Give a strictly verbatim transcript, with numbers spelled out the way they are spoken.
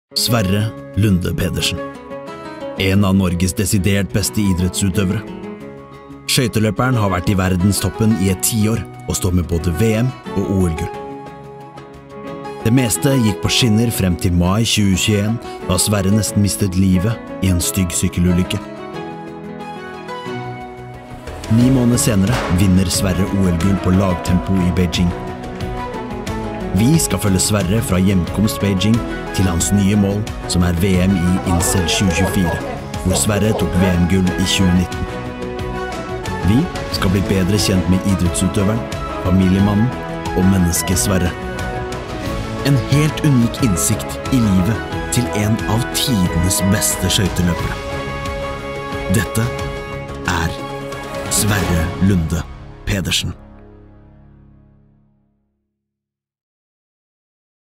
Sverre Lunde Pedersen. En av Norges desidert beste idrettsutøvere. Skøyteløperen har vært i verdenstoppen i et tiår og står med både V M og O L-gull. Det meste gikk på skinner frem til mai tjue tjueen, da Sverre nesten mistet livet i en stygg sykkelulykke. Ni måneder senere vinner Sverre O L-gull på lagtempo i Beijing. Vi skal følge Sverre fra hjemkomst Beijing til hans nye mål, som er V M i Insel tjue tjuefire, hvor Sverre tok V M-gull i tjue nitten. Vi skal bli bedre kjent med idrettsutøveren, familiemannen og mennesket Sverre. En helt unik innsikt i livet til en av tidenes beste skøyteløpere. Dette er Sverre Lunde Pedersen.